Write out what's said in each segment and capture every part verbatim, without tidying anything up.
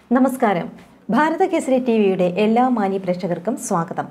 നമസ്കാരം. ഭാരത കേസരി ടിവിയുടെ എല്ലാ മാന്യ പ്രേക്ഷകർക്കും സ്വാഗതം.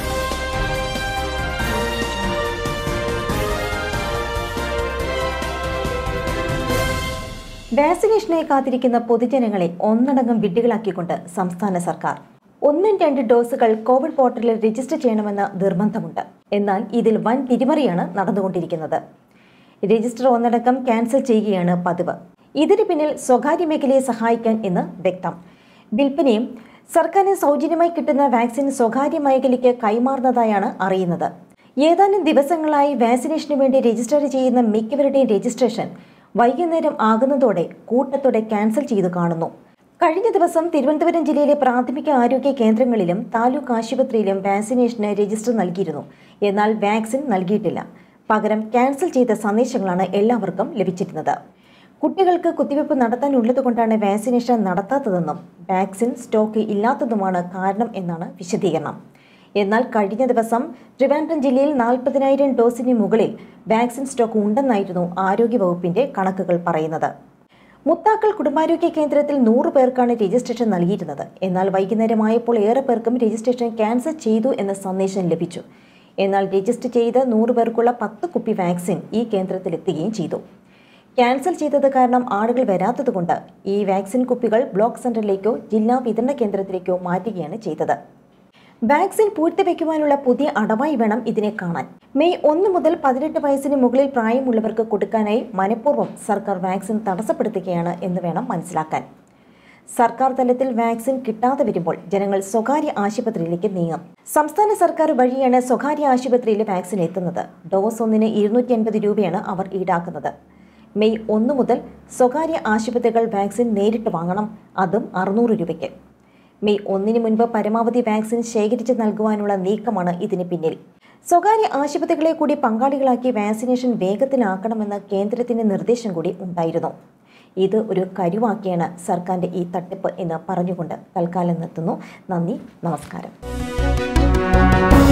വാക്സിനേഷനായി കാത്തിരിക്കുന്ന പൊതുജനങ്ങളെ ഒന്നടങ്കം വിഡ്ഢികളാക്കിക്കൊണ്ട് സംസ്ഥാന സർക്കാർ ഒന്നും രണ്ട് ഡോസുകൾ കോവിഡ് പോർട്ടലിൽ രജിസ്റ്റർ ചെയ്യണമെന്ന നിർബന്ധമുണ്ട്. എന്നാൽ ഇതിൽ വൻ തിരിമറിയാണ് നടന്നുകൊണ്ടിരിക്കുന്നത്. രജിസ്റ്റർ ഒന്നടങ്കം ക്യാൻസൽ ചെയ്യുകയാണ് പതിവ്. ഇതിന് പിന്നിൽ സ്വകാര്യ മേഖലയെ സഹായിക്കാൻ എന്ന് വ്യക്തം. വിൽപ്പനയും സർക്കാരിന് സൗജന്യമായി കിട്ടുന്ന വാക്സിൻ സ്വകാര്യ മേഖലയ്ക്ക് കൈമാറുന്നതായാണ് അറിയുന്നത്. ഏതാനും ദിവസങ്ങളായി വാക്സിനേഷന് വേണ്ടി രജിസ്റ്റർ ചെയ്യുന്ന മിക്കവരുടെയും രജിസ്ട്രേഷൻ വൈകുന്നേരം ആകുന്നതോടെ കൂട്ടത്തോടെ ക്യാൻസൽ ചെയ്തു കാണുന്നു. കഴിഞ്ഞ ദിവസം തിരുവനന്തപുരം ജില്ലയിലെ പ്രാഥമിക ആരോഗ്യ കേന്ദ്രങ്ങളിലും താലൂക്ക് ആശുപത്രിയിലും വാക്സിനേഷന് രജിസ്റ്റർ നൽകിയിരുന്നു. എന്നാൽ വാക്സിൻ നൽകിയിട്ടില്ല. പകരം ക്യാൻസൽ ചെയ്ത സന്ദേശങ്ങളാണ് എല്ലാവർക്കും ലഭിച്ചിരുന്നത്. കുട്ടികൾക്ക് കുത്തിവയ്പ് നടത്താനുള്ളതുകൊണ്ടാണ് വാക്സിനേഷൻ നടത്താത്തതെന്നും വാക്സിൻ സ്റ്റോക്ക് ഇല്ലാത്തതുമാണ് കാരണം എന്നാണ് വിശദീകരണം. എന്നാൽ കഴിഞ്ഞ ദിവസം ട്രിവാൻഡ്രം ജില്ലയിൽ നാൽപ്പതിനായിരം ഡോസിന് മുകളിൽ വാക്സിൻ സ്റ്റോക്ക് ഉണ്ടെന്നായിരുന്നു ആരോഗ്യവകുപ്പിന്റെ കണക്കുകൾ പറയുന്നത്. മുത്താക്കൽ കുടുംബാരോഗ്യ കേന്ദ്രത്തിൽ നൂറ് പേർക്കാണ് രജിസ്ട്രേഷൻ നൽകിയിരുന്നത്. എന്നാൽ വൈകുന്നേരമായപ്പോൾ ഏറെ പേർക്കും രജിസ്ട്രേഷൻ ക്യാൻസൽ ചെയ്തു എന്ന സന്ദേശം ലഭിച്ചു. എന്നാൽ രജിസ്റ്റർ ചെയ്ത നൂറ് പേർക്കുള്ള പത്ത് കുപ്പി വാക്സിൻ ഈ കേന്ദ്രത്തിലെത്തുകയും ചെയ്തു. ക്യാൻസൽ ചെയ്തത് കാരണം ആളുകൾ വരാത്തതുകൊണ്ട് ഈ വാക്സിൻ കുപ്പികൾ ബ്ലോക്ക് സെന്ററിലേക്കോ ജില്ലാ വിതരണ കേന്ദ്രത്തിലേക്കോ മാറ്റുകയാണ് ചെയ്തത്. വാക്സിൻ പൂഴ്ത്തിവെക്കുവാനുള്ള പുതിയ അടവായി വേണം ഇതിനെ കാണാൻ. മെയ് ഒന്ന് മുതൽ പതിനെട്ട് വയസ്സിന് മുകളിൽ പ്രായമുള്ളവർക്ക് കൊടുക്കാനായി മനഃപൂർവ്വം സർക്കാർ വാക്സിൻ തടസ്സപ്പെടുത്തുകയാണ് എന്ന് വേണം മനസ്സിലാക്കാൻ. സർക്കാർ തലത്തിൽ വാക്സിൻ കിട്ടാതെ വരുമ്പോൾ ജനങ്ങൾ സ്വകാര്യ ആശുപത്രിയിലേക്ക് നീങ്ങും. സംസ്ഥാന സർക്കാർ വഴിയാണ് സ്വകാര്യ ആശുപത്രിയിൽ വാക്സിൻ എത്തുന്നത്. ഡോസ് ഒന്നിന് ഇരുന്നൂറ്റി അൻപത് രൂപയാണ് അവർ ഈടാക്കുന്നത്. മെയ് ഒന്ന് മുതൽ സ്വകാര്യ ആശുപത്രികൾ വാക്സിൻ നേരിട്ട് വാങ്ങണം, അതും അറുന്നൂറ് രൂപയ്ക്ക്. മെയ് ഒന്നിന് മുൻപ് പരമാവധി വാക്സിൻ ശേഖരിച്ച് നൽകുവാനുള്ള നീക്കമാണ് ഇതിന് പിന്നിൽ. സ്വകാര്യ ആശുപത്രികളെ കൂടി പങ്കാളികളാക്കി വാക്സിനേഷൻ വേഗത്തിലാക്കണമെന്ന കേന്ദ്രത്തിന്റെ നിർദ്ദേശം കൂടി ഉണ്ടായിരുന്നു. ഇത് ഒരു കരുവാക്കിയാണ് സർക്കാരിന്റെ ഈ തട്ടിപ്പ് എന്ന് പറഞ്ഞുകൊണ്ട് തൽക്കാലം നിർത്തുന്നു. നന്ദി, നമസ്കാരം.